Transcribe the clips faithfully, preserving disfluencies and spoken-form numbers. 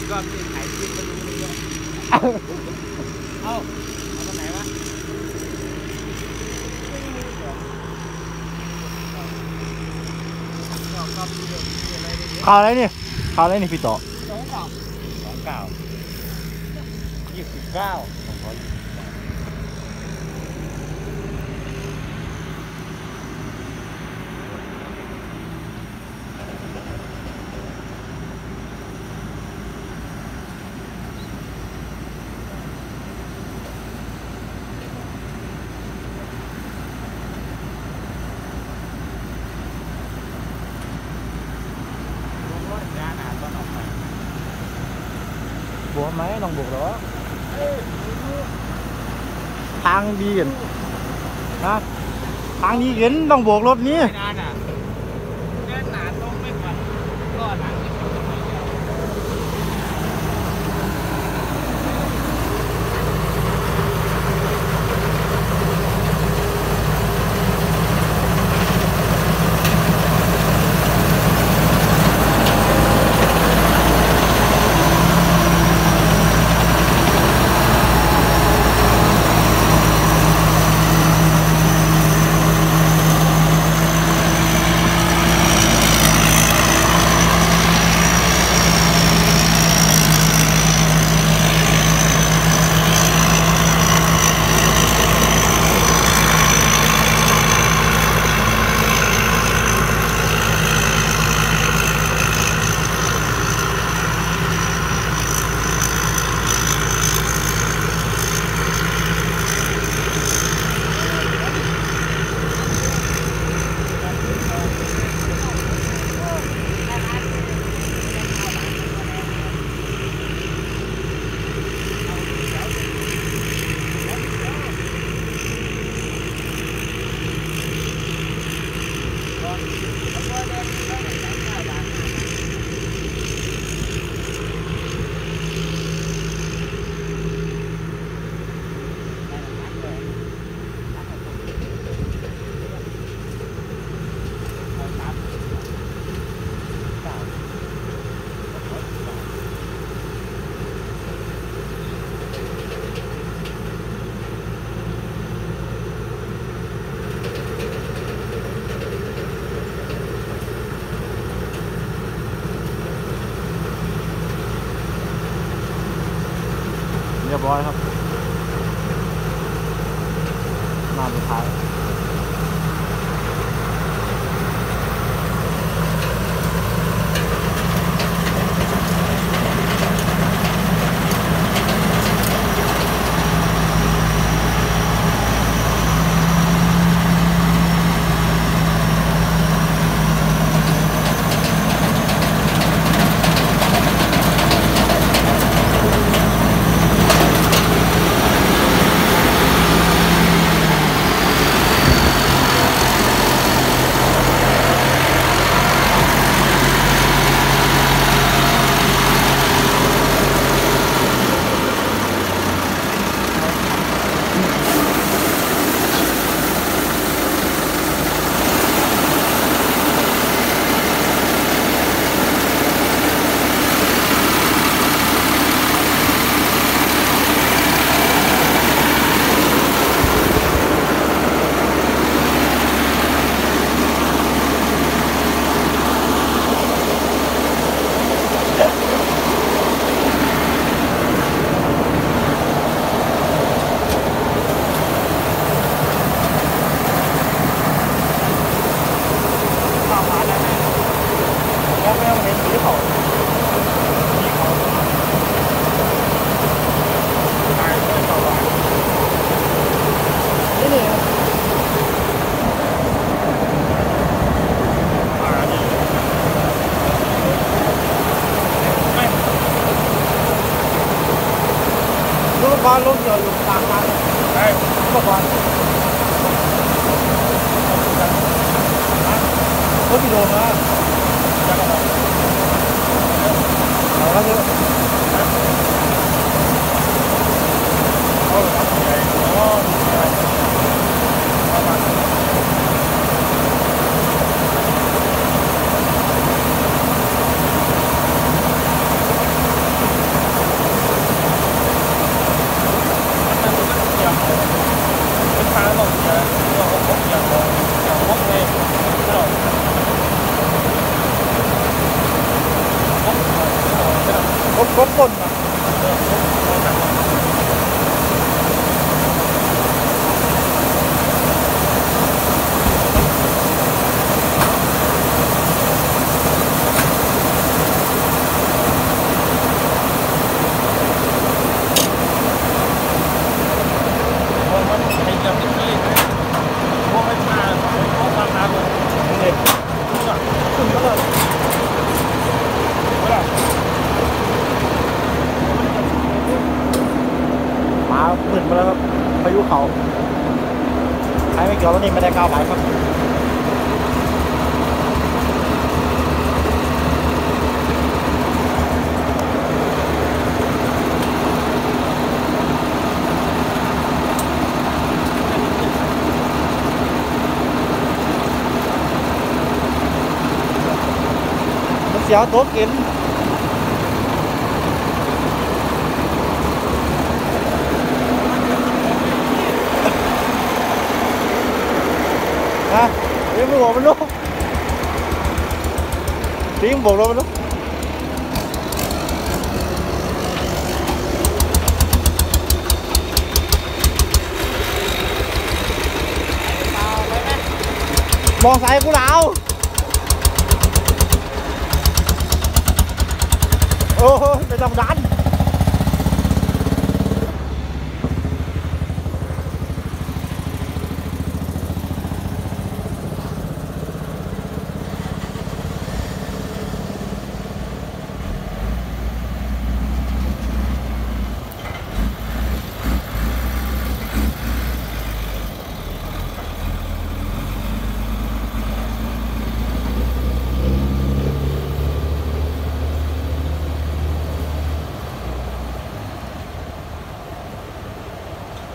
ก็มีขายคลิปมาดูด้วยเอาเอาตรงไหนวะข่าวอะไรนี่ข่าวอะไรนี่พี่ต่อสองเก้าสองเก้ายี่สิบเก้าบวกไหมลองบวกหรอทางดีกันนะทางดีกันต้องบวกรถนี้นานอ่ะแน่นหนาตรงไม่ก่อนก็หนังที่เขาจะไปเรียบร้อยครับมาสุดท้ายบ้านรถเยอะอยู่ต่างกันใช่ก็บ้านรถกี่โดนนะเอาละเยอะเอาละใหญ่อ๋อประมาณก้นก้นอ่ะมาขึ้นมาแล้วครับพายุเขาใครไม่เกี่ยวแล้วนี่ไม่ได้ก้าวไปครับมันเสียวโต๊ะกินฮะเรียกไม่บอกมันลูกทิ้งบอกเรามันลูกมองซ้ายกูแล้วโอ้ยไม่ต้องดัน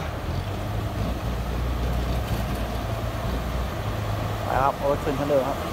ครับโอ้ยขึ้นทันเดิมครับ